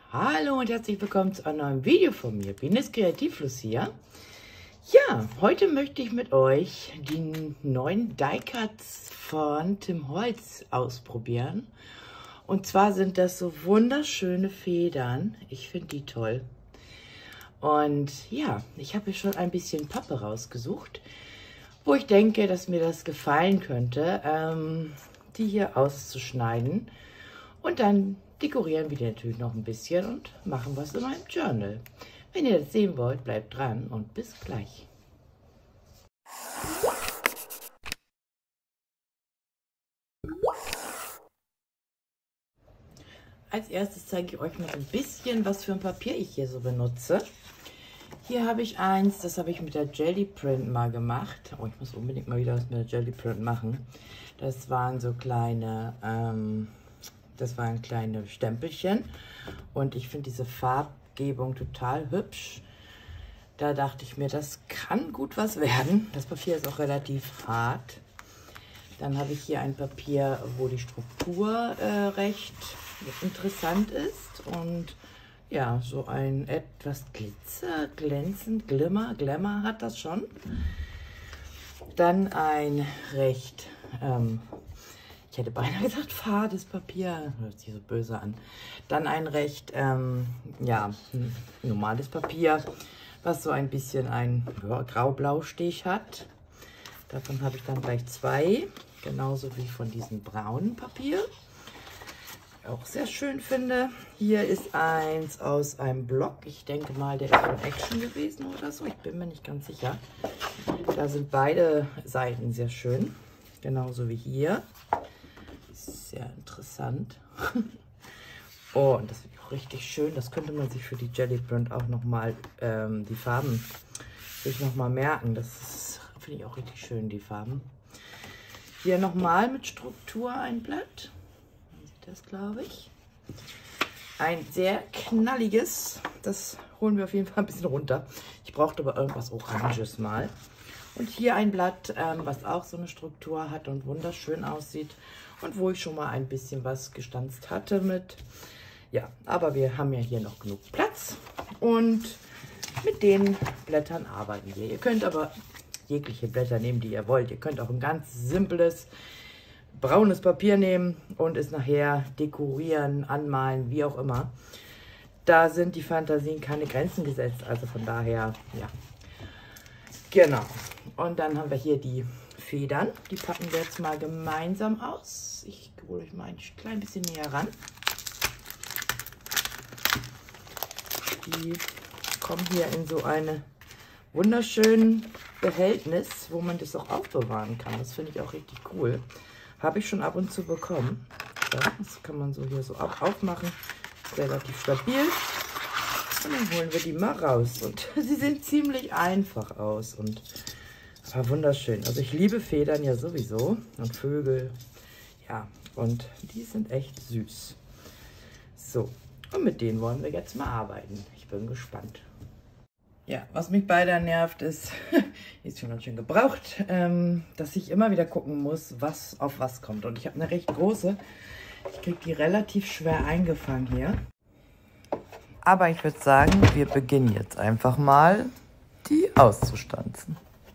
Hallo und herzlich willkommen zu einem neuen Video von mir. Bines Kreativfluss hier. Ja, heute möchte ich mit euch die neuen Die-Cuts von Tim Holtz ausprobieren. Und zwar sind das so wunderschöne Federn. Ich finde die toll. Und ja, ich habe hier schon ein bisschen Pappe rausgesucht, wo ich denke, dass mir das gefallen könnte, die hier auszuschneiden. Und dann dekorieren wir die natürlich noch ein bisschen und machen was in meinem Journal. Wenn ihr das sehen wollt, bleibt dran und bis gleich. Als erstes zeige ich euch mal ein bisschen, was für ein Papier ich hier so benutze. Hier habe ich eins, das habe ich mit der Jelly Print mal gemacht. Oh, ich muss unbedingt mal wieder was mit der Jelly Print machen. Das waren so kleine... Das waren kleine Stempelchen und ich finde diese Farbgebung total hübsch. Da dachte ich mir, das kann gut was werden. Das Papier ist auch relativ hart. Dann habe ich hier ein Papier, wo die Struktur recht interessant ist und ja, so ein etwas Glitzer, glänzend, Glamour hat das schon. Dann ein recht... ich hätte beinahe gesagt, fades Papier. Hört sich so böse an. Dann ein recht, ja, normales Papier, was so ein bisschen ein Grau-Blau-Stich hat. Davon habe ich dann gleich zwei. Genauso wie von diesem braunen Papier. Auch sehr schön finde. Hier ist eins aus einem Block. Ich denke mal, der ist von Action gewesen oder so. Ich bin mir nicht ganz sicher. Da sind beide Seiten sehr schön. Genauso wie hier. Sehr interessant. Oh, und das finde ich auch richtig schön. Das könnte man sich für die Jelly Print auch nochmal, die Farben sich nochmal merken. Das finde ich auch richtig schön, die Farben. Hier nochmal mit Struktur ein Blatt. Man sieht das, glaube ich. Ein sehr knalliges. Das holen wir auf jeden Fall ein bisschen runter. Ich brauchte aber irgendwas Oranges mal. Und hier ein Blatt, was auch so eine Struktur hat und wunderschön aussieht. Und wo ich schon mal ein bisschen was gestanzt hatte mit. Ja, aber wir haben ja hier noch genug Platz. Und mit den Blättern arbeiten wir. Ihr könnt aber jegliche Blätter nehmen, die ihr wollt. Ihr könnt auch ein ganz simples braunes Papier nehmen und es nachher dekorieren, anmalen, wie auch immer. Da sind die Fantasien keine Grenzen gesetzt. Also von daher, ja. Genau. Und dann haben wir hier die Federn. Die packen wir jetzt mal gemeinsam aus. Ich hole euch mal ein klein bisschen näher ran. Die kommen hier in so eine wunderschönen Behältnis, wo man das auch aufbewahren kann. Das finde ich auch richtig cool. Habe ich schon ab und zu bekommen. Ja, das kann man so hier so aufmachen. Ist relativ stabil. Und dann holen wir die mal raus. Und sie sehen ziemlich einfach aus und aber wunderschön. Also ich liebe Federn ja sowieso und Vögel. Ja, und die sind echt süß. So, und mit denen wollen wir jetzt mal arbeiten. Ich bin gespannt. Ja, was mich beide nervt ist, ist schon ganz schön gebraucht, dass ich immer wieder gucken muss, was auf was kommt. Und ich habe eine recht große. Ich kriege die relativ schwer eingefangen hier. Aber ich würde sagen, wir beginnen jetzt einfach mal, die auszustanzen.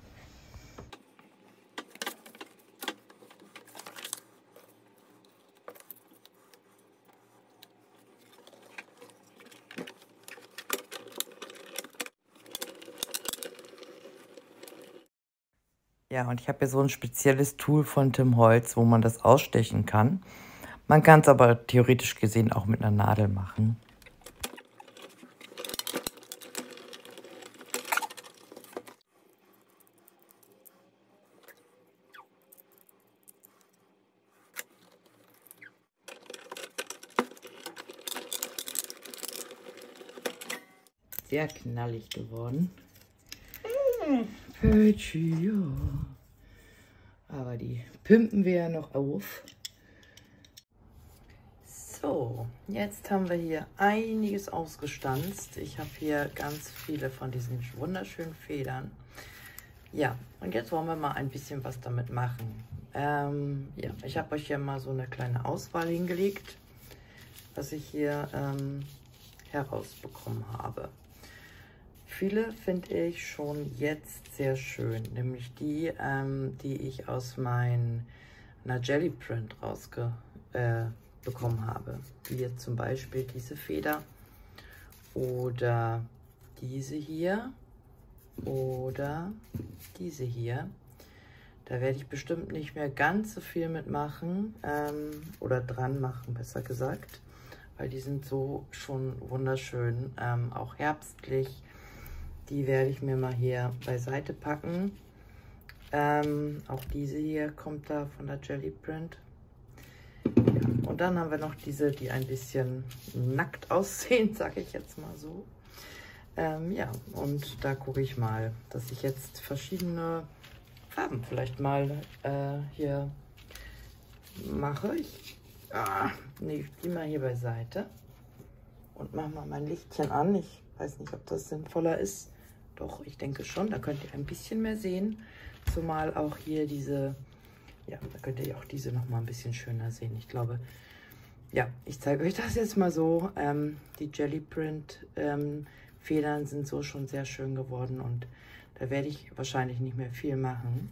Ja, und ich habe hier so ein spezielles Tool von Tim Holtz, wo man das ausstechen kann. Man kann es aber theoretisch gesehen auch mit einer Nadel machen. Sehr knallig geworden. Pötschi, ja. Aber die pimpen wir ja noch auf. So, jetzt haben wir hier einiges ausgestanzt. Ich habe hier ganz viele von diesen wunderschönen Federn. Ja, und jetzt wollen wir mal ein bisschen was damit machen. Ja, ich habe euch hier mal so eine kleine Auswahl hingelegt, was ich hier herausbekommen habe. Viele finde ich schon jetzt sehr schön, nämlich die, die ich aus meiner Jelly Print bekommen habe. Wie jetzt zum Beispiel diese Feder oder diese hier oder diese hier. Da werde ich bestimmt nicht mehr ganz so viel mitmachen oder dran machen, besser gesagt, weil die sind so schon wunderschön, auch herbstlich. Die werde ich mir mal hier beiseite packen. Auch diese hier kommt da von der Jelly Print. Ja, und dann haben wir noch diese, die ein bisschen nackt aussehen, sage ich jetzt mal so. Ja, und da gucke ich mal, dass ich jetzt verschiedene Farben vielleicht mal hier mache. Ich gehe mal hier beiseite und mache mal mein Lichtchen an. Ich weiß nicht, ob das sinnvoller ist. Doch, ich denke schon. Da könnt ihr ein bisschen mehr sehen. Zumal auch hier diese, ja, da könnt ihr auch diese noch mal ein bisschen schöner sehen. Ich glaube, ja, ich zeige euch das jetzt mal so. Die Jelly Print Federn sind so schon sehr schön geworden und da werde ich wahrscheinlich nicht mehr viel machen.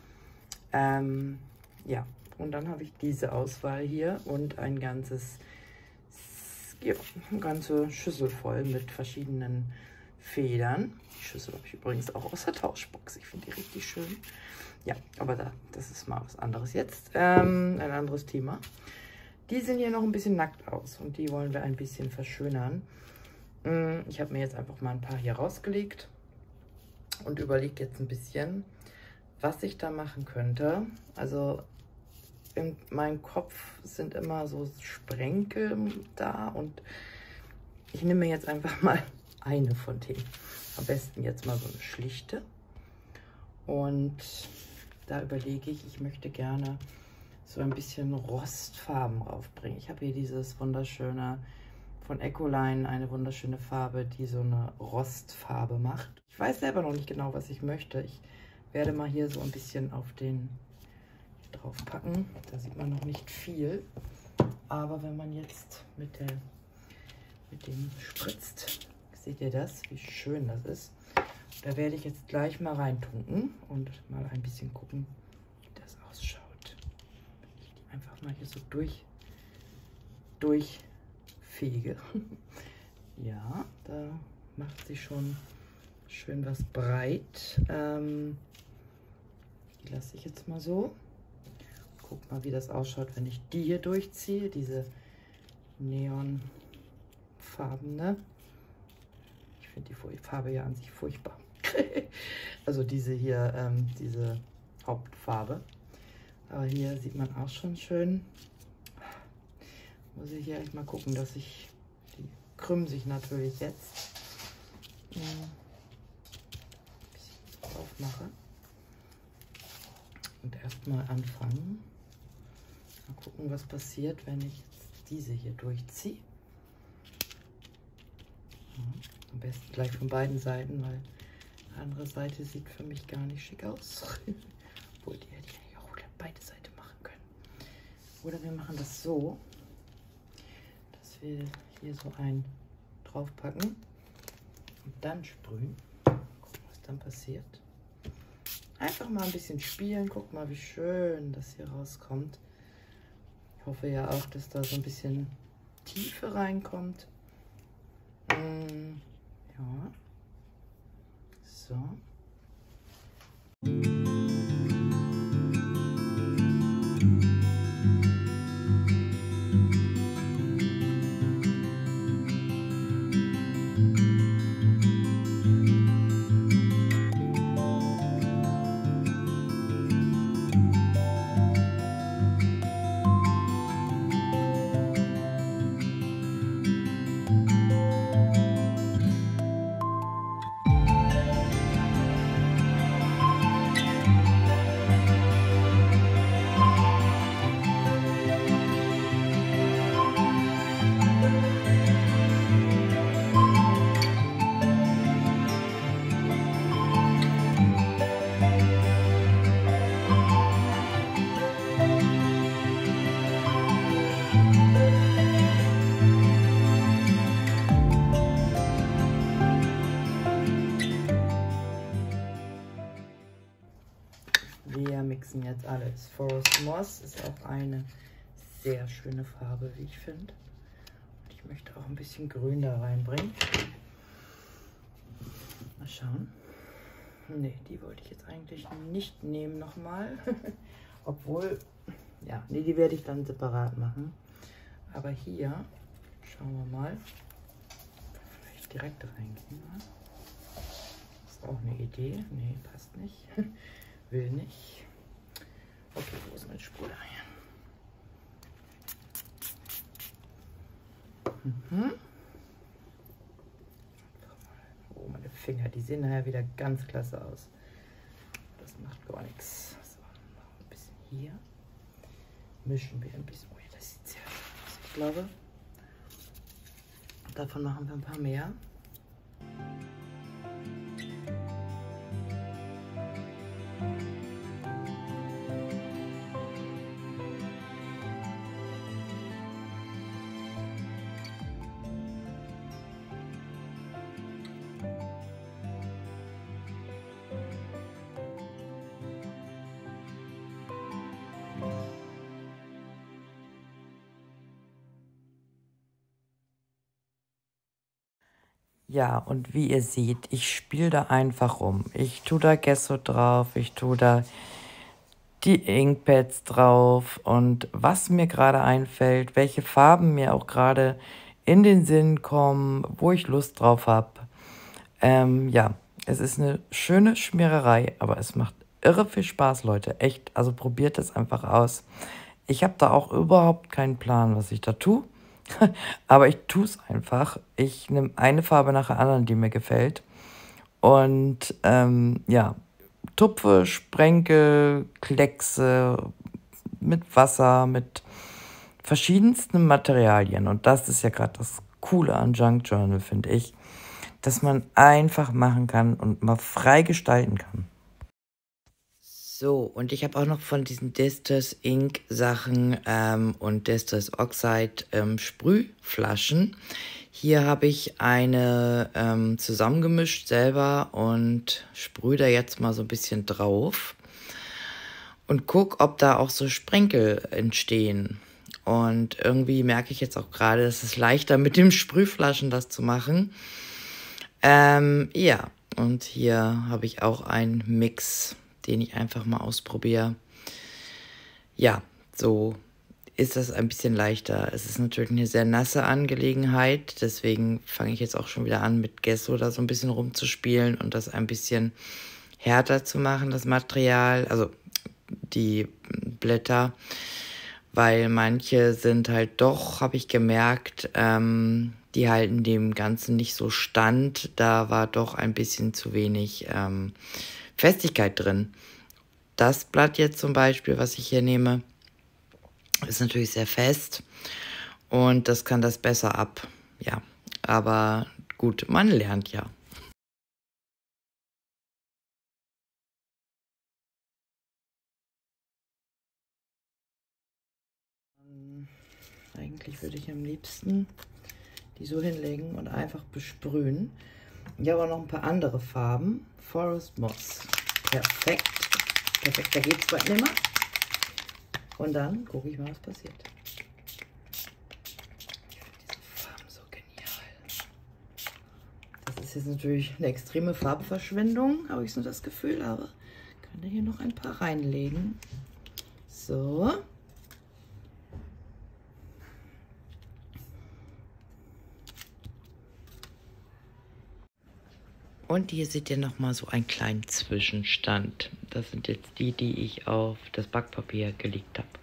Ja, und dann habe ich diese Auswahl hier und ein ganzes, ja, eine ganze Schüssel voll mit verschiedenen Federn. Die Schüssel habe ich übrigens auch aus der Tauschbox. Ich finde die richtig schön. Ja, aber das ist mal was anderes jetzt. Ein anderes Thema. Die sehen hier noch ein bisschen nackt aus und die wollen wir ein bisschen verschönern. Ich habe mir jetzt einfach mal ein paar hier rausgelegt und überlege jetzt ein bisschen, was ich da machen könnte. Also in meinem Kopf sind immer so Sprenkel da und ich nehme mir jetzt einfach mal eine von denen. Am besten jetzt mal so eine schlichte. Und da überlege ich, ich möchte gerne so ein bisschen Rostfarben raufbringen. Ich habe hier dieses wunderschöne von Ecoline, eine wunderschöne Farbe, die so eine Rostfarbe macht. Ich weiß selber noch nicht genau, was ich möchte. Ich werde mal hier so ein bisschen auf den drauf packen. Da sieht man noch nicht viel. Aber wenn man jetzt mit dem spritzt, seht ihr das, wie schön das ist. Da werde ich jetzt gleich mal reintunken und mal ein bisschen gucken, wie das ausschaut. Wenn ich die einfach mal hier so durchfege. Ja, da macht sie schon schön was breit. Die lasse ich jetzt mal so. Guck mal, wie das ausschaut, wenn ich die hier durchziehe. Diese neonfarbene. Ich finde die Farbe ja an sich furchtbar. Also diese hier, diese Hauptfarbe. Aber hier sieht man auch schon schön. Muss ich hier echt mal gucken, dass ich, die krümmen sich natürlich jetzt. Ein bisschen drauf mache. Und erstmal anfangen. Mal gucken, was passiert, wenn ich jetzt diese hier durchziehe. Ja, am besten gleich von beiden Seiten, weil die andere Seite sieht für mich gar nicht schick aus. Obwohl, die hätte ich auch beide Seiten machen können. Oder wir machen das so, dass wir hier so einen draufpacken und dann sprühen. Gucken, was dann passiert. Einfach mal ein bisschen spielen. Guck mal, wie schön das hier rauskommt. Ich hoffe ja auch, dass da so ein bisschen Tiefe reinkommt. Ja. So. mixen jetzt alles. Forest Moss ist auch eine sehr schöne Farbe, wie ich finde. Und ich möchte auch ein bisschen Grün da reinbringen. Mal schauen. Ne, die wollte ich jetzt eigentlich nicht nehmen nochmal. Obwohl, ja, nee, die werde ich dann separat machen. Aber hier, schauen wir mal. Vielleicht direkt reingehen. Ne? Ist auch eine Idee. Nee, passt nicht. Will nicht. Okay, wo ist mein Sprüher hier? Oh, meine Finger, die sehen nachher wieder ganz klasse aus. Das macht gar nichts. So, noch ein bisschen hier. Mischen wir ein bisschen. Oh, das sieht sehr schön aus. Ich glaube, davon machen wir ein paar mehr. Ja, und wie ihr seht, ich spiele da einfach rum. Ich tue da Gesso drauf, ich tue da die Inkpads drauf und was mir gerade einfällt, welche Farben mir auch gerade in den Sinn kommen, wo ich Lust drauf habe. Ja, es ist eine schöne Schmiererei, aber es macht irre viel Spaß, Leute. Echt, also probiert es einfach aus. Ich habe da auch überhaupt keinen Plan, was ich da tue. Aber ich tue es einfach. Ich nehme eine Farbe nach der anderen, die mir gefällt. Und ja, tupfe, sprenkel, kleckse mit Wasser, mit verschiedensten Materialien. Und das ist ja gerade das Coole an Junk Journal, finde ich, dass man einfach machen kann und mal frei gestalten kann. So, und ich habe auch noch von diesen Distress Ink Sachen und Distress Oxide Sprühflaschen. Hier habe ich eine zusammengemischt selber und sprühe da jetzt mal so ein bisschen drauf und guck, ob da auch so Sprenkel entstehen. Und irgendwie merke ich jetzt auch gerade, dass es leichter mit den Sprühflaschen das zu machen. Ja, und hier habe ich auch einen Mix, den ich einfach mal ausprobiere. Ja, so ist das ein bisschen leichter. Es ist natürlich eine sehr nasse Angelegenheit, deswegen fange ich jetzt auch schon wieder an, mit Gesso da so ein bisschen rumzuspielen und das ein bisschen härter zu machen, das Material, also die Blätter, weil manche sind halt doch, habe ich gemerkt, die halten dem Ganzen nicht so stand. Da war doch ein bisschen zu wenig Festigkeit drin. Das Blatt jetzt zum Beispiel, was ich hier nehme, ist natürlich sehr fest und das kann das besser ab. Ja, aber gut, man lernt ja. Eigentlich würde ich am liebsten die so hinlegen und einfach besprühen. Ich habe auch noch ein paar andere Farben. Forest Moss. Perfekt. Perfekter geht's bald nimmer. Und dann gucke ich mal, was passiert. Ich finde diese Farben so genial. Das ist jetzt natürlich eine extreme Farbverschwendung, habe ich so das Gefühl, aber ich kann da hier noch ein paar reinlegen. So. Und hier seht ihr nochmal so einen kleinen Zwischenstand. Das sind jetzt die, die ich auf das Backpapier gelegt habe.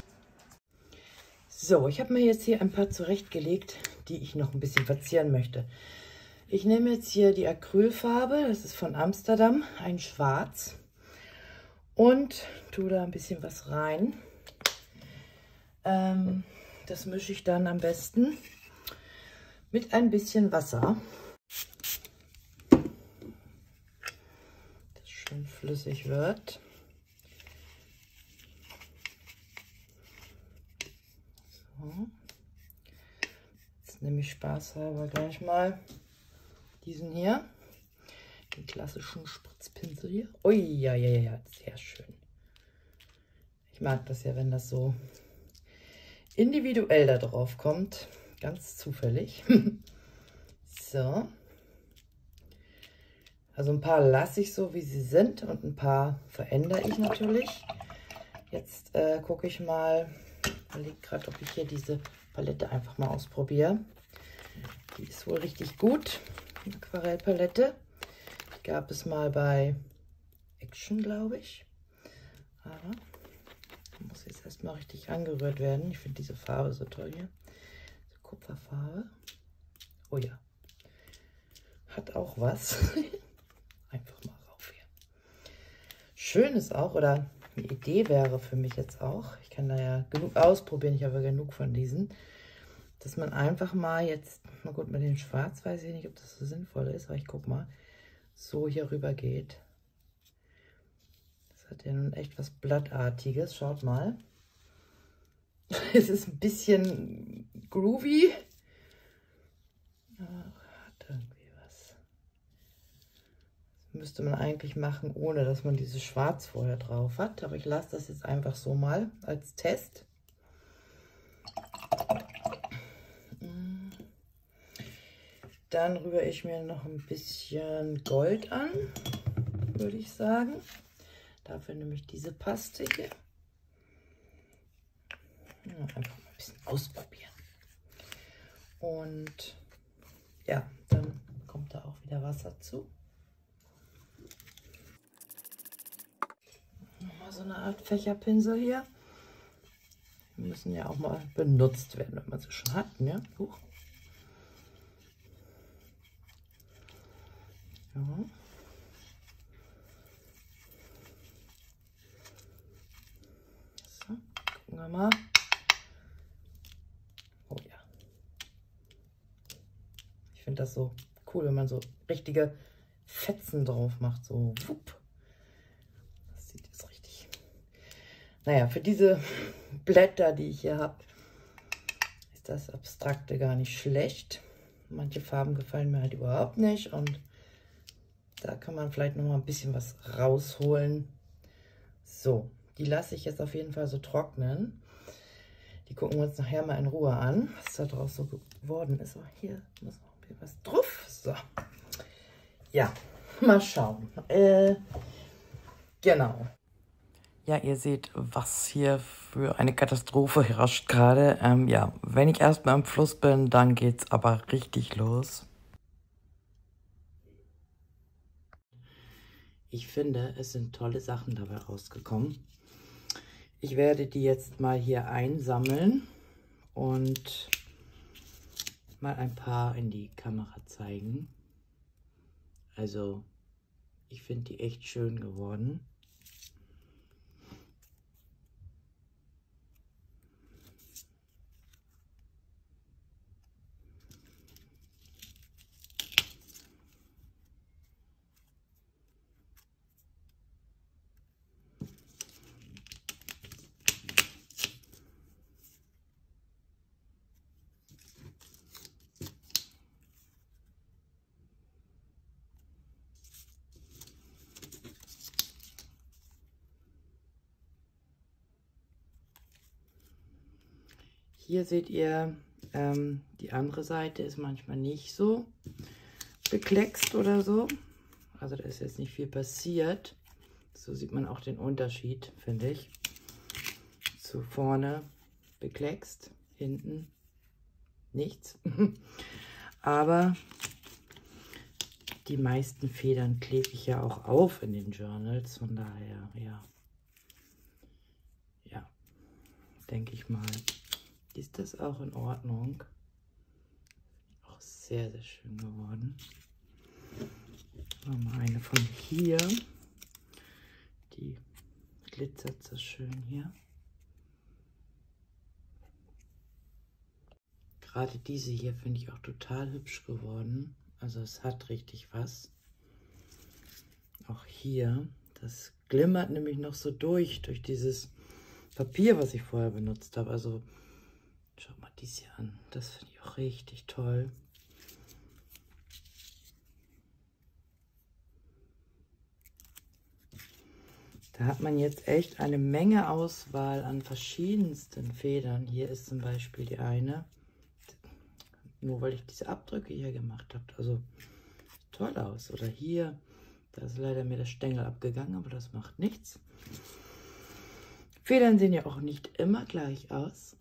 So, ich habe mir jetzt hier ein paar zurechtgelegt, die ich noch ein bisschen verzieren möchte. Ich nehme jetzt hier die Acrylfarbe, das ist von Amsterdam, ein Schwarz. Und tue da ein bisschen was rein. Das mische ich dann am besten mit ein bisschen Wasser. Schön flüssig wird. So. Jetzt nehme ich spaßhalber gleich mal diesen hier, den klassischen Spritzpinsel hier. Ui, ja, sehr schön. Ich mag das ja, wenn das so individuell da drauf kommt. Ganz zufällig. So. Also ein paar lasse ich so, wie sie sind, und ein paar verändere ich natürlich. Jetzt gucke ich mal, überlege gerade, ob ich hier diese Palette einfach mal ausprobiere. Die ist wohl richtig gut, die Aquarellpalette. Die gab es mal bei Action, glaube ich. Aber muss jetzt erstmal richtig angerührt werden. Ich finde diese Farbe so toll hier. So Kupferfarbe. Oh ja. Hat auch was. Einfach mal rauf hier. Schön ist auch, oder eine Idee wäre für mich jetzt auch, ich kann da ja genug ausprobieren, ich habe ja genug von diesen, dass man einfach mal jetzt, na gut, mit dem Schwarz weiß ich nicht, ob das so sinnvoll ist, aber ich guck mal, so hier rüber geht. Das hat ja nun echt was Blattartiges, schaut mal. Es ist ein bisschen groovy. Hat irgendwie was. Das müsste man eigentlich machen, ohne dass man dieses Schwarz vorher drauf hat. Aber ich lasse das jetzt einfach so mal als Test. Dann rühre ich mir noch ein bisschen Gold an, würde ich sagen. Dafür nehme ich diese Paste hier. Ja, einfach mal ein bisschen ausprobieren. Und ja, dann kommt da auch wieder Wasser zu. Nochmal so eine Art Fächerpinsel hier. Die müssen ja auch mal benutzt werden, wenn man sie schon hat. Ne? Huch. Ja. So, gucken wir mal. Oh ja. Ich finde das so cool, wenn man so richtige Fetzen drauf macht. So, wupp. Das sieht jetzt richtig. Naja, für diese Blätter, die ich hier habe, ist das Abstrakte gar nicht schlecht. Manche Farben gefallen mir halt überhaupt nicht und da kann man vielleicht noch mal ein bisschen was rausholen. So, die lasse ich jetzt auf jeden Fall so trocknen. Die gucken wir uns nachher mal in Ruhe an, was da draus so geworden ist. Aber hier muss noch ein bisschen was drauf. So, ja, mal schauen. Genau. Ja, ihr seht, was hier für eine Katastrophe herrscht gerade. Ja, wenn ich erstmal im Fluss bin, dann geht's aber richtig los. Ich finde, es sind tolle Sachen dabei rausgekommen. Ich werde die jetzt mal hier einsammeln und mal ein paar in die Kamera zeigen. Also, ich finde die echt schön geworden. Hier seht ihr, die andere Seite ist manchmal nicht so bekleckst oder so. Also da ist jetzt nicht viel passiert. So sieht man auch den Unterschied, finde ich. Zu vorne bekleckst, hinten nichts. Aber die meisten Federn klebe ich ja auch auf in den Journals. Von daher, ja, denke ich mal, ist das auch in Ordnung. Auch sehr, sehr schön geworden. Mal eine von hier. Die glitzert so schön hier. Gerade diese hier finde ich auch total hübsch geworden. Also es hat richtig was. Auch hier, das glimmert nämlich noch so durch dieses Papier, was ich vorher benutzt habe. Also schaut mal dies hier an. Das finde ich auch richtig toll. Da hat man jetzt echt eine Menge Auswahl an verschiedensten Federn. Hier ist zum Beispiel die eine, nur weil ich diese Abdrücke hier gemacht habe. Also toll aus. Oder hier, da ist leider mir der Stängel abgegangen, aber das macht nichts. Federn sehen ja auch nicht immer gleich aus.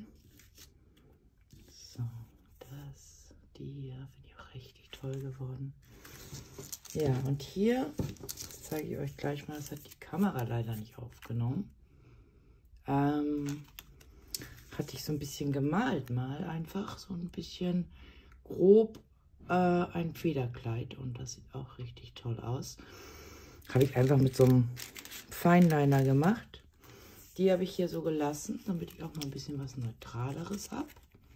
So, die hier finde ich auch richtig toll geworden. Ja, und hier, das zeige ich euch gleich mal, das hat die Kamera leider nicht aufgenommen. Hatte ich so ein bisschen gemalt, mal einfach so ein bisschen grob ein Federkleid und das sieht auch richtig toll aus. Habe ich einfach mit so einem Feinliner gemacht. Die habe ich hier so gelassen, damit ich auch mal ein bisschen was Neutraleres habe.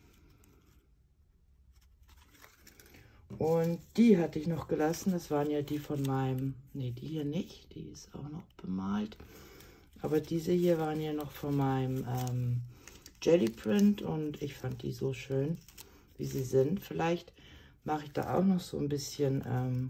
Und die hatte ich noch gelassen. Das waren ja die von meinem, ne, die hier nicht. Die ist auch noch bemalt. Aber diese hier waren ja noch von meinem Jelly Print und ich fand die so schön, wie sie sind. Vielleicht mache ich da auch noch so ein bisschen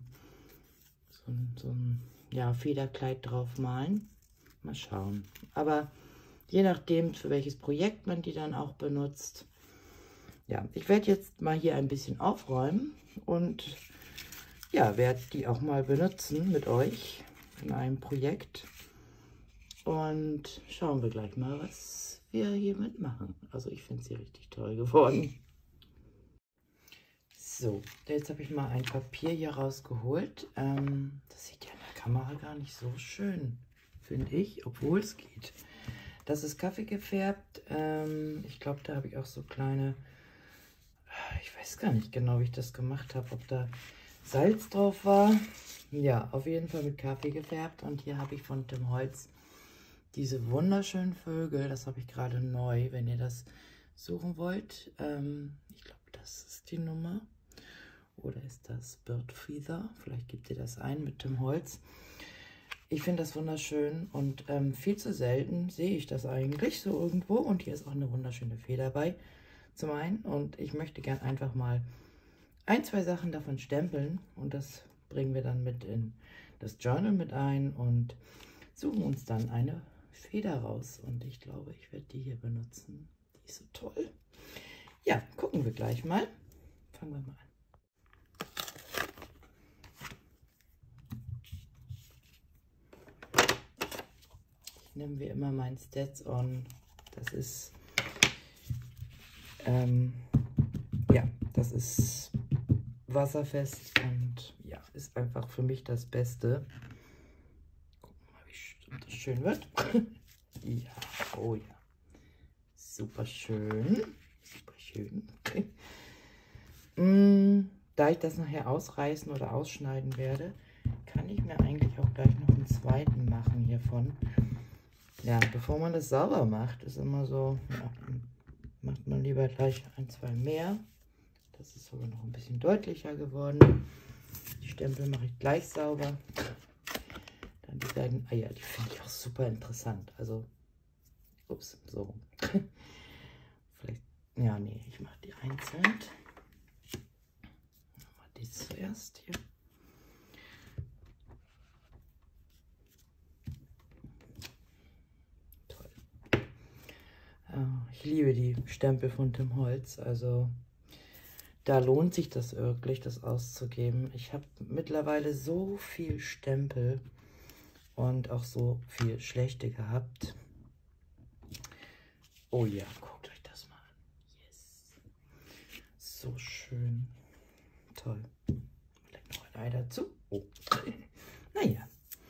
so ein ja, Federkleid drauf malen. Mal schauen. Aber je nachdem, für welches Projekt man die dann auch benutzt. Ja, ich werde jetzt mal hier ein bisschen aufräumen und ja, werde die auch mal benutzen mit euch in einem Projekt. Und schauen wir gleich mal, was wir hier mitmachen. Also ich finde sie richtig toll geworden. So, jetzt habe ich mal ein Papier hier rausgeholt. Das sieht ja in der Kamera gar nicht so schön, finde ich, obwohl es geht. Das ist Kaffee gefärbt. Ich glaube, da habe ich auch so kleine, ich weiß gar nicht genau, wie ich das gemacht habe, ob da Salz drauf war. Ja, auf jeden Fall mit Kaffee gefärbt. Und hier habe ich von Tim Holtz diese wunderschönen Vögel. Das habe ich gerade neu, wenn ihr das suchen wollt. Ich glaube, das ist die Nummer. Oder ist das Bird Feather? Vielleicht gebt ihr das ein mit Tim Holtz. Ich finde das wunderschön und viel zu selten sehe ich das eigentlich so irgendwo. Und hier ist auch eine wunderschöne Fee dabei zum einen. Und ich möchte gern einfach mal ein, zwei Sachen davon stempeln. Und das bringen wir dann mit in das Journal mit ein und suchen uns dann eine Feder raus. Und ich glaube, ich werde die hier benutzen. Die ist so toll. Ja, gucken wir gleich mal. Fangen wir mal an. Nehmen wir immer mein Stats On. Das ist ja, das ist wasserfest und ja, ist einfach für mich das Beste. Gucken wir mal, wie das schön wird. Ja, oh ja, super schön, super schön. Da ich das nachher ausreißen oder ausschneiden werde, kann ich mir eigentlich auch gleich noch einen zweiten machen hiervon. Ja, bevor man das sauber macht, ist immer so, ja, macht man lieber gleich ein, zwei mehr. Das ist sogar noch ein bisschen deutlicher geworden. Die Stempel mache ich gleich sauber. Dann die beiden Eier, die finde ich auch super interessant. Also, ups, so. Vielleicht, ja, nee, ich mache die einzeln. Mal die zuerst hier. Ich liebe die Stempel von Tim Holtz, also da lohnt sich das wirklich, das auszugeben. Ich habe mittlerweile so viel Stempel und auch so viel schlechte gehabt. Oh ja, guckt euch das mal an. Yes. So schön. Toll. Vielleicht noch ein Ei dazu. Oh. Naja.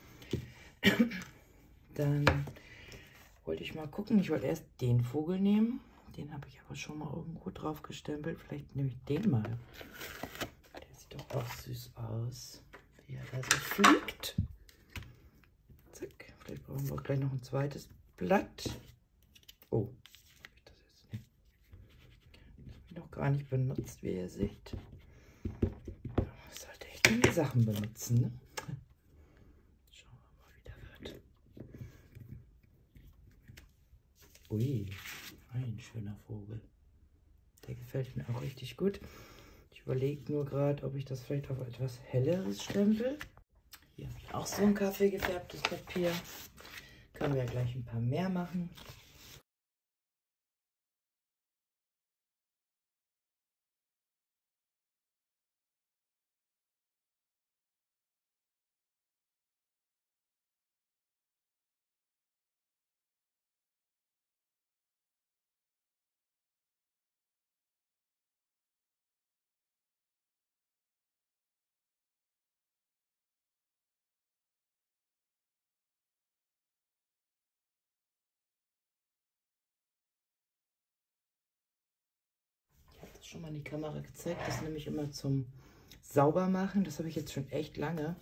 Dann wollte ich mal gucken. Ich wollte erst den Vogel nehmen. Den habe ich aber schon mal irgendwo drauf gestempelt. Vielleicht nehme ich den mal. Der sieht doch auch süß aus, wie er da so fliegt. Zack. Vielleicht brauchen wir gleich noch ein zweites Blatt. Oh, das jetzt nicht. Das habe ich noch gar nicht benutzt, wie ihr seht. Ich sollte echt viele Sachen benutzen, ne? Schauen wir mal, wie der wird. Ui, ein schöner Vogel. Der gefällt mir auch richtig gut. Ich überlege nur gerade, ob ich das vielleicht auf etwas helleres stempel. Hier habe ich auch so ein kaffeegefärbtes Papier. Können wir gleich ein paar mehr machen. Schon mal in die Kamera gezeigt, das nehme ich immer zum Saubermachen. Das habe ich jetzt schon echt lange.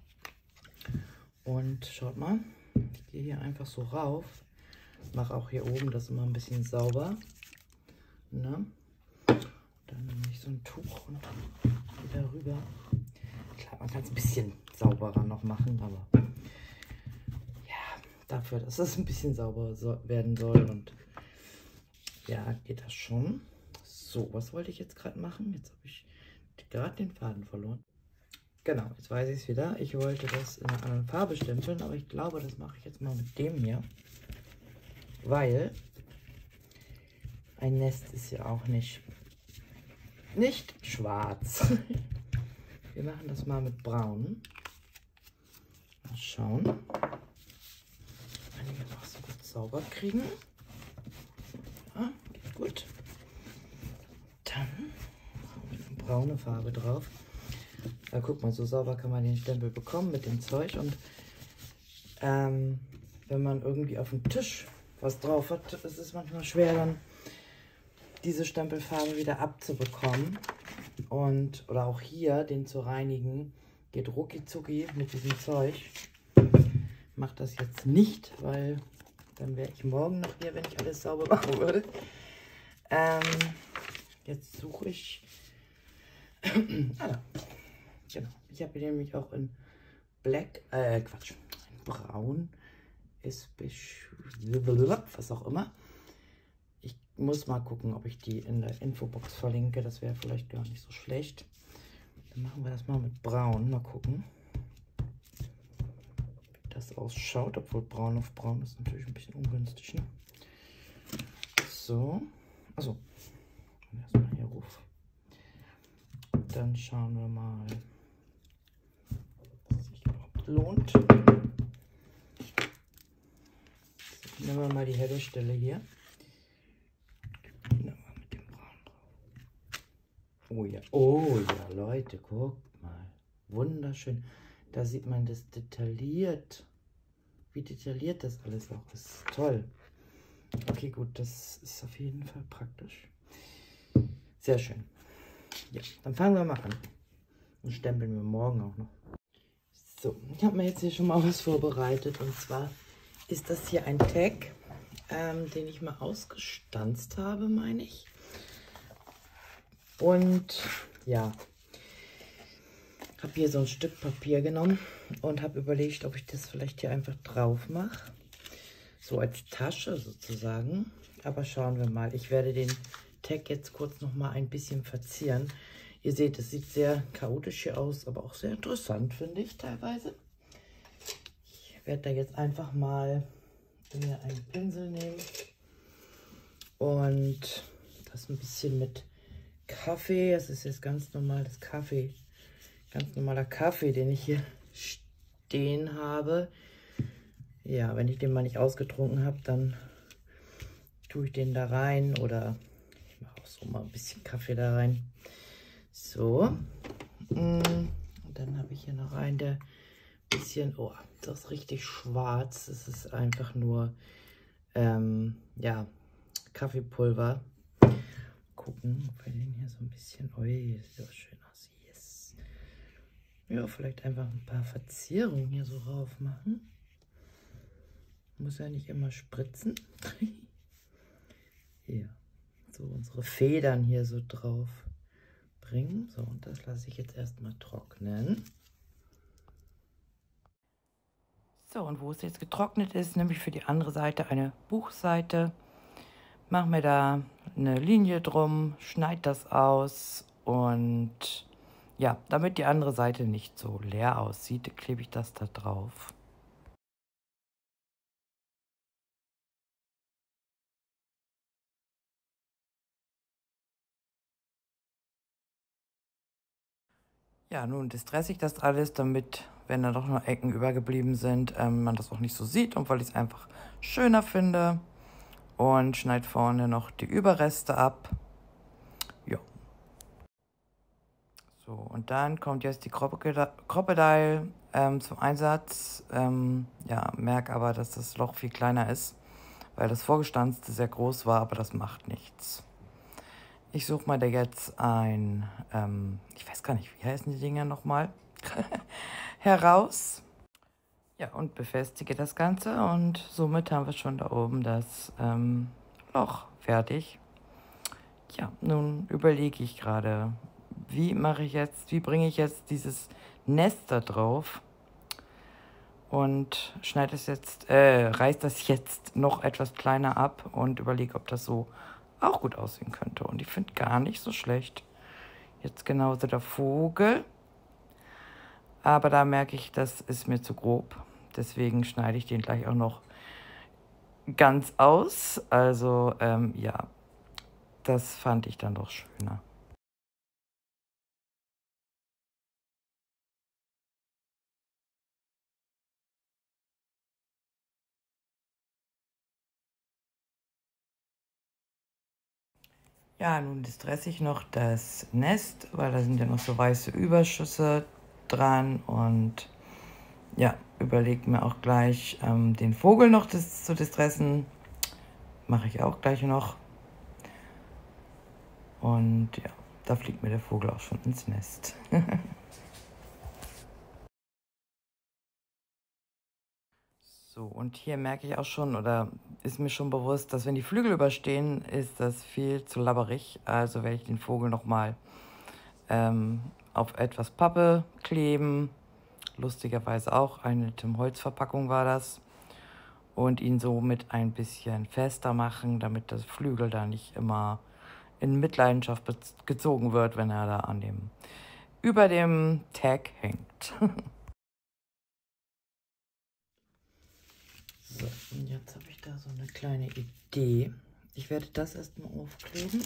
Und schaut mal, ich gehe hier einfach so rauf, mache auch hier oben das immer ein bisschen sauber. Ne? Dann nehme ich so ein Tuch und wieder rüber. Klar, man kann es ein bisschen sauberer noch machen, aber ja, dafür, dass es ein bisschen sauber werden soll und ja, geht das schon. So, was wollte ich jetzt gerade machen? Jetzt habe ich gerade den Faden verloren. Genau, jetzt weiß ich es wieder. Ich wollte das in einer anderen Farbe stempeln, aber ich glaube, das mache ich jetzt mal mit dem hier. Weil ein Nest ist ja auch nicht schwarz. Wir machen das mal mit Braun. Mal schauen, wenn wir noch so gut sauber kriegen. Ja, geht gut. Dann machen wir eine braune Farbe drauf. Ja, guck mal, so sauber kann man den Stempel bekommen mit dem Zeug. Und wenn man irgendwie auf dem Tisch was drauf hat, ist es manchmal schwer, dann diese Stempelfarbe wieder abzubekommen. Und, oder auch hier, den zu reinigen, geht rucki zucki mit diesem Zeug. Mache das jetzt nicht, weil dann wäre ich morgen noch hier, wenn ich alles sauber machen würde. Jetzt suche ich. Genau. Ich habe hier nämlich auch in Black, Quatsch, in Braun, ist was auch immer. Ich muss mal gucken, ob ich die in der Infobox verlinke. Das wäre vielleicht gar nicht so schlecht. Dann machen wir das mal mit Braun. Mal gucken, wie das ausschaut. Obwohl Braun auf Braun ist natürlich ein bisschen ungünstig. Ne? So. Achso. Erstmal hier ruf. Dann schauen wir mal, ob es sich überhaupt lohnt. So, nehmen wir mal die helle Stelle hier. Nehmen wir mit dem Braun drauf. Oh ja, Leute, guckt mal. Wunderschön. Da sieht man das detailliert. Wie detailliert das alles auch ist. Das ist toll. Okay, gut, das ist auf jeden Fall praktisch. Sehr schön. Ja, dann fangen wir mal an. Und stempeln wir morgen auch noch. So, ich habe mir jetzt hier schon mal was vorbereitet. Und zwar ist das hier ein Tag, den ich mal ausgestanzt habe, meine ich. Und ja, habe hier so ein Stück Papier genommen und habe überlegt, ob ich das vielleicht hier einfach drauf mache. So als Tasche sozusagen. Aber schauen wir mal. Ich werde den Tag jetzt kurz noch mal ein bisschen verzieren. Ihr seht, es sieht sehr chaotisch hier aus, aber auch sehr interessant, finde ich teilweise. Ich werde da jetzt einfach mal mir einen Pinsel nehmen und das ein bisschen mit Kaffee. Das ist jetzt ganz normales Kaffee. Ganz normaler Kaffee, den ich hier stehen habe. Ja, wenn ich den mal nicht ausgetrunken habe, dann tue ich den da rein oder ich mache auch so mal ein bisschen Kaffee da rein. So. Und dann habe ich hier noch einen, der bisschen, oh, das ist richtig schwarz. Das ist einfach nur, ja, Kaffeepulver. Gucken, ob wir den hier so ein bisschen, oh, sieht das schön aus. Yes. Ja, vielleicht einfach ein paar Verzierungen hier so rauf machen. Muss ja nicht immer spritzen. Hier, so unsere Federn hier so drauf bringen. So, und das lasse ich jetzt erstmal trocknen. So, und wo es jetzt getrocknet ist, nehme ich für die andere Seite eine Buchseite, mache mir da eine Linie drum, schneide das aus und ja, damit die andere Seite nicht so leer aussieht, klebe ich das da drauf. Ja, nun distresse ich das alles, damit, wenn da doch noch Ecken übergeblieben sind, man das auch nicht so sieht und weil ich es einfach schöner finde. Und schneide vorne noch die Überreste ab. Ja. So, und dann kommt jetzt die Crocodile zum Einsatz. Ja, merke aber, dass das Loch viel kleiner ist, weil das vorgestanzte sehr groß war, aber das macht nichts. Ich suche mal da jetzt ein, ich weiß gar nicht, wie heißen die Dinger nochmal, heraus. Ja, und befestige das Ganze und somit haben wir schon da oben das Loch fertig. Ja, nun überlege ich gerade, wie bringe ich jetzt dieses Nest da drauf und reiß das jetzt noch etwas kleiner ab und überlege, ob das so auch gut aussehen könnte. Und ich finde gar nicht so schlecht. Jetzt genauso der Vogel. Aber da merke ich, das ist mir zu grob. Deswegen schneide ich den gleich auch noch ganz aus. Also ja, das fand ich dann doch schöner. Ja, nun distresse ich noch das Nest, weil da sind ja noch so weiße Überschüsse dran. Und ja, überlege mir auch gleich, den Vogel noch zu distressen. Mache ich auch gleich noch. Und ja, da fliegt mir der Vogel auch schon ins Nest. So, und hier merke ich auch schon, oder ist mir schon bewusst, dass wenn die Flügel überstehen, ist das viel zu labberig. Also werde ich den Vogel nochmal auf etwas Pappe kleben. Lustigerweise auch eine Tim Holtz Verpackung war das. Und ihn somit ein bisschen fester machen, damit das Flügel da nicht immer in Mitleidenschaft gezogen wird, wenn er da über dem Tag hängt. So, und jetzt habe ich da so eine kleine Idee. Ich werde das erstmal aufkleben.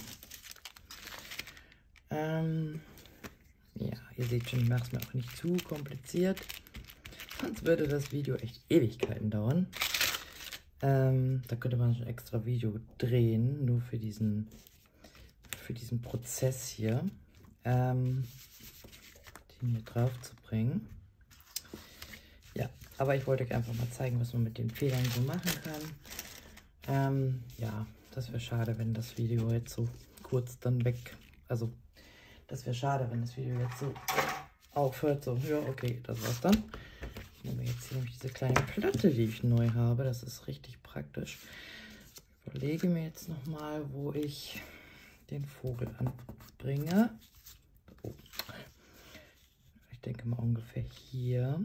Ja, ihr seht schon, ich mache es mir auch nicht zu kompliziert. Sonst würde das Video echt Ewigkeiten dauern. Da könnte man ein extra Video drehen, nur für diesen Prozess hier, den hier drauf zu bringen. Ja, aber ich wollte euch einfach mal zeigen, was man mit den Federn so machen kann. Ja, das wäre schade, wenn das Video jetzt so kurz dann also das wäre schade, wenn das Video jetzt so aufhört. So, ja, okay, das war's dann. Ich nehme jetzt hier nämlich diese kleine Platte, die ich neu habe. Das ist richtig praktisch. Ich überlege mir jetzt nochmal, wo ich den Vogel anbringe. Oh. Ich denke mal ungefähr hier.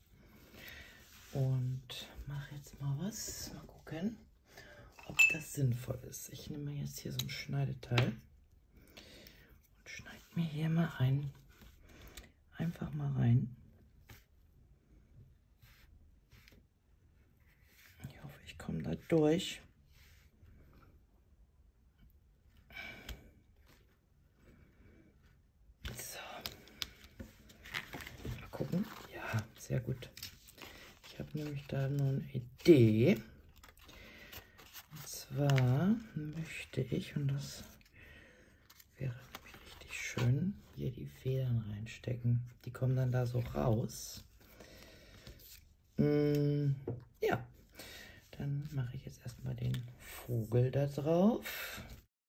Und mache jetzt mal was. Mal gucken, ob das sinnvoll ist. Ich nehme jetzt hier so ein Schneideteil und schneide mir hier mal einfach mal rein. Ich hoffe, ich komme da durch. So. Mal gucken. Ja, sehr gut. Ich habe nämlich da nur eine Idee. Und zwar möchte ich, und das wäre nämlich richtig schön, hier die Federn reinstecken. Die kommen dann da so raus. Ja, dann mache ich jetzt erstmal den Vogel da drauf.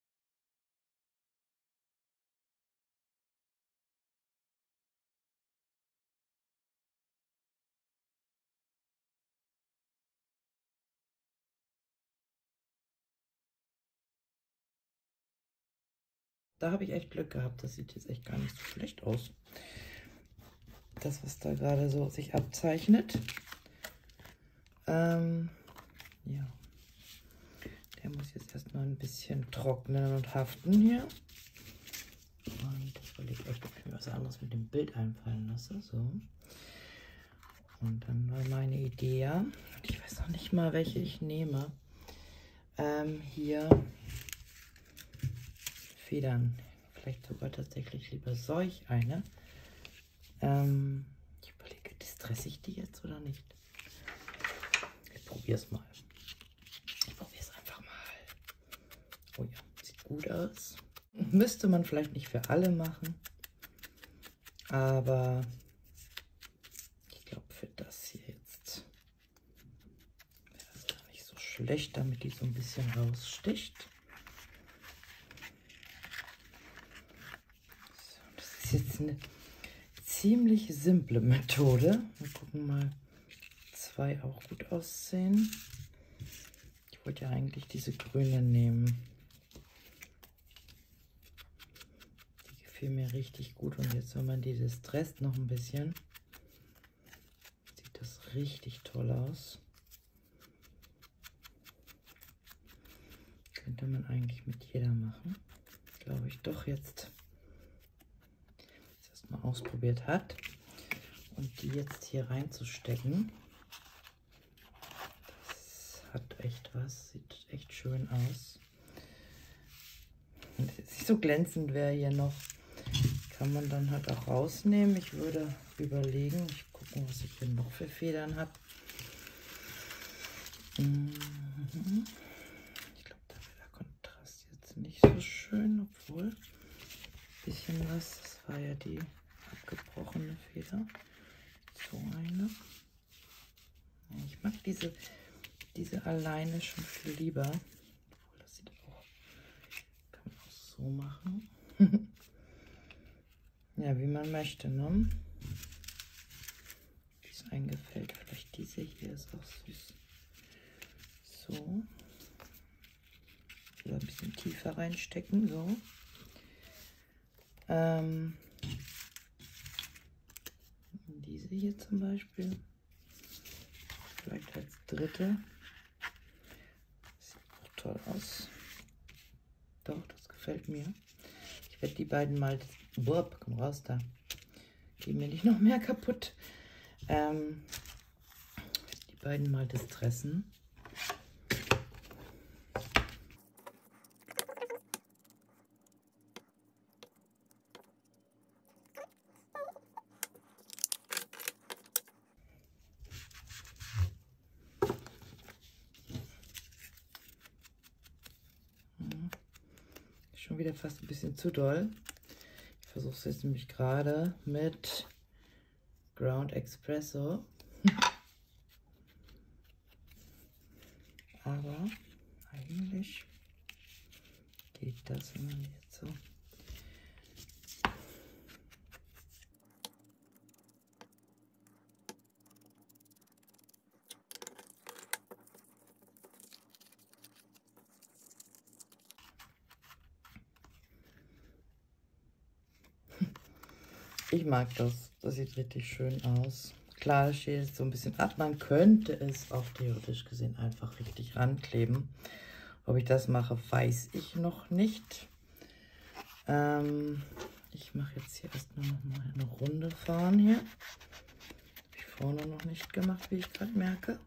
Da habe ich echt Glück gehabt. Das sieht jetzt echt gar nicht so schlecht aus. Das, was da gerade so sich abzeichnet. Ja. Der muss jetzt erstmal ein bisschen trocknen und haften hier. Und ich überlege echt, ob ich mir was anderes mit dem Bild einfallen lasse. So. Und dann war meine Idee, ja. Ich weiß noch nicht mal, welche ich nehme. Hier Federn. Vielleicht sogar tatsächlich lieber solch eine. Ich überlege, distresse ich die jetzt oder nicht? Ich probiere es mal. Ich probiere es einfach mal. Oh ja, sieht gut aus. Müsste man vielleicht nicht für alle machen. Aber ich glaube, für das hier jetzt wäre es gar nicht so schlecht, damit die so ein bisschen raussticht. So, das ist jetzt eine ziemlich simple Methode. Wir gucken mal, zwei auch gut aussehen. Ich wollte ja eigentlich diese grüne nehmen. Die gefiel mir richtig gut. Und jetzt, wenn man die stresst noch ein bisschen, sieht das richtig toll aus. Könnte man eigentlich mit jeder machen. Glaube ich doch jetzt mal ausprobiert hat. Und die jetzt hier reinzustecken, das hat echt was, sieht echt schön aus. Und es ist so glänzend wäre hier noch, kann man dann halt auch rausnehmen. Ich würde überlegen, ich gucke, was ich hier noch für Federn habe. Ich glaube, da wäre der Kontrast jetzt nicht so schön, obwohl ein bisschen was, das war ja die abgebrochene Feder. So eine. Ich mag diese alleine schon viel lieber. Obwohl, das sieht auch, kann man auch so machen. Ja, wie man möchte, ne? Wie es einem gefällt. Vielleicht diese hier ist auch süß. So. Wieder ein bisschen tiefer reinstecken, so. Diese hier zum Beispiel. Vielleicht als dritte. Sieht auch toll aus. Doch, das gefällt mir. Ich werde die beiden mal... Boah, komm raus da. Gehen mir nicht noch mehr kaputt. Die beiden mal distressen. Schon wieder fast ein bisschen zu doll. Ich versuche es jetzt nämlich gerade mit Ground Espresso. Aber eigentlich geht das, wenn man jetzt so... Ich mag das. Das sieht richtig schön aus. Klar, das steht jetzt so ein bisschen ab. Man könnte es auch theoretisch gesehen einfach richtig rankleben. Ob ich das mache, weiß ich noch nicht. Ich mache jetzt hier erstmal noch mal eine Runde fahren hier. Habe ich vorne noch nicht gemacht, wie ich gerade merke.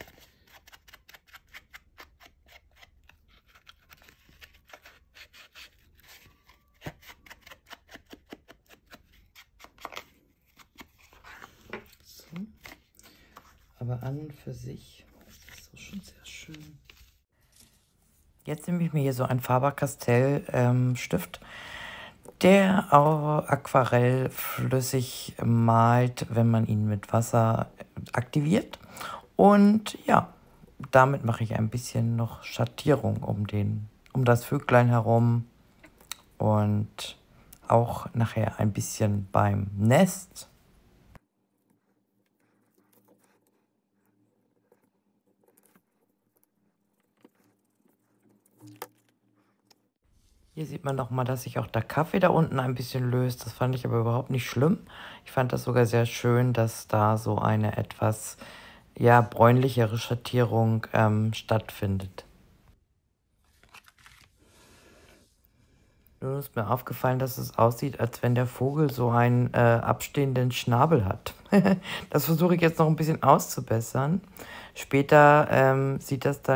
Aber an und für sich ist das so schon sehr schön. Jetzt nehme ich mir hier so einen Faber-Castell-Stift, der auch aquarellflüssig malt, wenn man ihn mit Wasser aktiviert. Und ja, damit mache ich ein bisschen noch Schattierung um das Vöglein herum und auch nachher ein bisschen beim Nest. Hier sieht man noch mal, dass sich auch der Kaffee da unten ein bisschen löst. Das fand ich aber überhaupt nicht schlimm. Ich fand das sogar sehr schön, dass da so eine etwas ja, bräunlichere Schattierung stattfindet. Nun ist mir aufgefallen, dass es aussieht, als wenn der Vogel so einen abstehenden Schnabel hat. Das versuche ich jetzt noch ein bisschen auszubessern. Später sieht das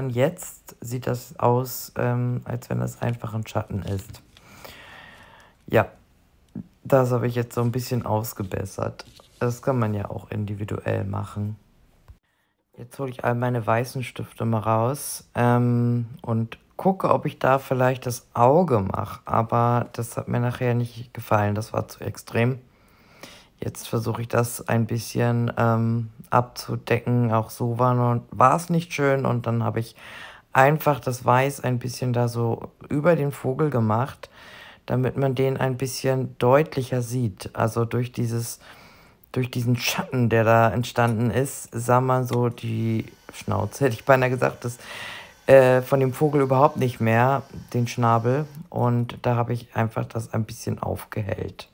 aus, als wenn das einfach ein Schatten ist. Ja, Das habe ich jetzt so ein bisschen ausgebessert. Das kann man ja auch individuell machen. Jetzt hole ich all meine weißen Stifte mal raus und gucke, ob ich da vielleicht das Auge mache. Aber das hat mir nachher nicht gefallen. Das war zu extrem. Jetzt versuche ich das ein bisschen abzudecken. Auch so war es nicht schön. Und dann habe ich einfach das Weiß ein bisschen da so über den Vogel gemacht, damit man den ein bisschen deutlicher sieht. Also durch diesen Schatten, der da entstanden ist, sah man so die Schnauze, hätte ich beinahe gesagt, das von dem Vogel überhaupt nicht mehr, den Schnabel. Und da habe ich einfach das ein bisschen aufgehellt.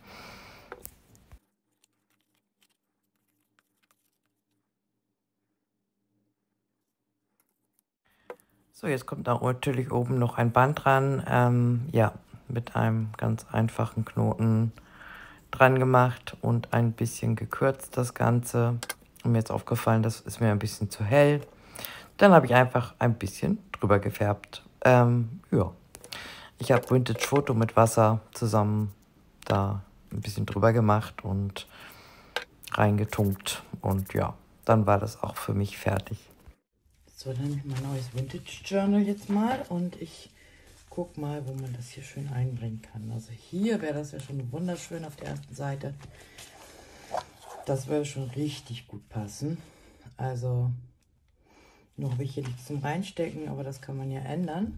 So, jetzt kommt da natürlich oben noch ein Band dran. Ja, mit einem ganz einfachen Knoten dran gemacht und ein bisschen gekürzt das Ganze. Und mir ist aufgefallen, das ist mir ein bisschen zu hell. Dann habe ich einfach ein bisschen drüber gefärbt. Ja, ich habe Vintage Foto mit Wasser zusammen da ein bisschen drüber gemacht und reingetunkt. Und ja, dann war das auch für mich fertig. So, dann nehme ich mein neues Vintage Journal jetzt mal und ich guck mal, wo man das hier schön einbringen kann. Also hier wäre das ja schon wunderschön auf der ersten Seite. Das würde schon richtig gut passen. Also noch habe ich hier nichts zum Reinstecken, aber das kann man ja ändern.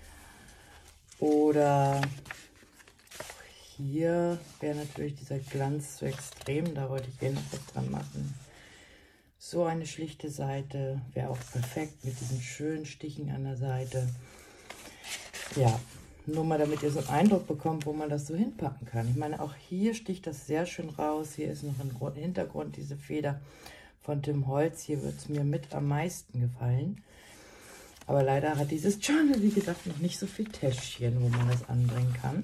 Oder hier wäre natürlich dieser Glanz zu extrem. Da wollte ich noch was dran machen. So eine schlichte Seite wäre auch perfekt mit diesen schönen Stichen an der Seite. Ja, nur mal damit ihr so einen Eindruck bekommt, wo man das so hinpacken kann. Ich meine, auch hier sticht das sehr schön raus. Hier ist noch im Hintergrund diese Feder von Tim Holtz. Hier wird es mir mit am meisten gefallen. Aber leider hat dieses Journal, wie gesagt, noch nicht so viel Täschchen, wo man das anbringen kann.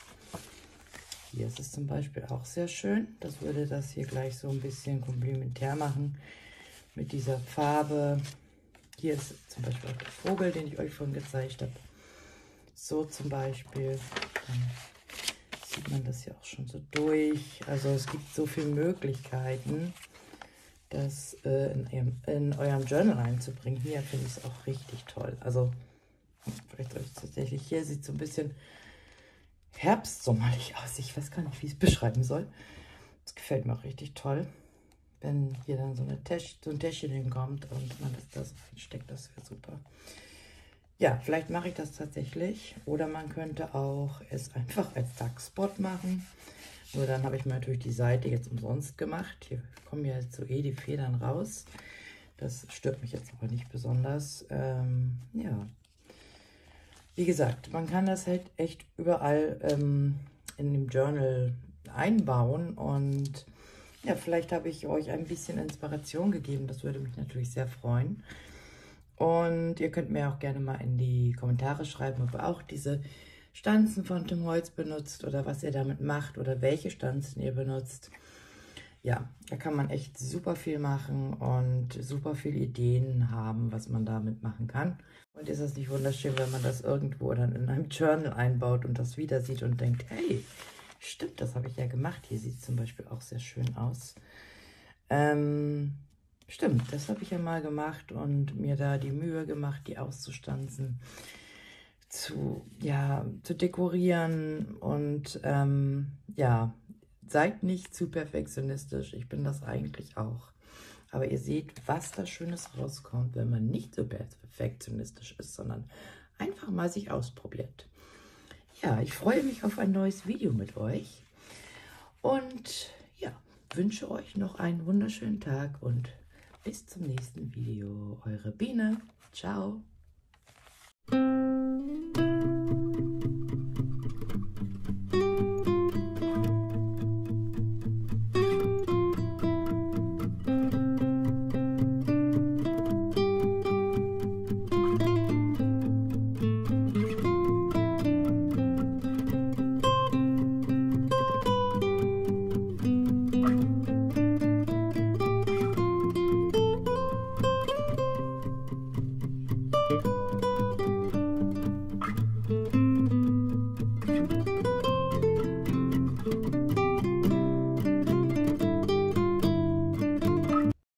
Hier ist es zum Beispiel auch sehr schön. Das würde das hier gleich so ein bisschen komplementär machen mit dieser Farbe. Hier ist zum Beispiel auch der Vogel, den ich euch vorhin gezeigt habe. So zum Beispiel. Dann sieht man das ja auch schon so durch. Also es gibt so viele Möglichkeiten, das in eurem Journal einzubringen. Hier finde ich es auch richtig toll. Also vielleicht euch tatsächlich, hier sieht es so ein bisschen herbstsommerlich aus. Ich weiß gar nicht, wie ich es beschreiben soll. Das gefällt mir auch richtig toll. Wenn hier dann so ein Täschchen hinkommt und man das einsteckt, das wäre super. Ja, vielleicht mache ich das tatsächlich. Oder man könnte auch es einfach als Tuckspot machen. Nur dann habe ich mir natürlich die Seite jetzt umsonst gemacht. Hier kommen ja jetzt so die Federn raus. Das stört mich jetzt aber nicht besonders. Ja, wie gesagt, man kann das halt echt überall in dem Journal einbauen. Und ja, vielleicht habe ich euch ein bisschen Inspiration gegeben. Das würde mich natürlich sehr freuen. Und ihr könnt mir auch gerne mal in die Kommentare schreiben, ob ihr auch diese Stanzen von Tim Holtz benutzt oder was ihr damit macht oder welche Stanzen ihr benutzt. Ja, da kann man echt super viel machen und super viele Ideen haben, was man damit machen kann. Und ist das nicht wunderschön, wenn man das irgendwo dann in einem Journal einbaut und das wieder sieht und denkt, hey, stimmt, das habe ich ja gemacht. Hier sieht es zum Beispiel auch sehr schön aus. Stimmt, das habe ich ja mal gemacht und mir da die Mühe gemacht, die auszustanzen, zu dekorieren. Und ja, seid nicht zu perfektionistisch. Ich bin das eigentlich auch. Aber ihr seht, was da Schönes rauskommt, wenn man nicht so perfektionistisch ist, sondern einfach mal sich ausprobiert. Ja, ich freue mich auf ein neues Video mit euch. Und ja, wünsche euch noch einen wunderschönen Tag und bis zum nächsten Video. Eure Biene. Ciao.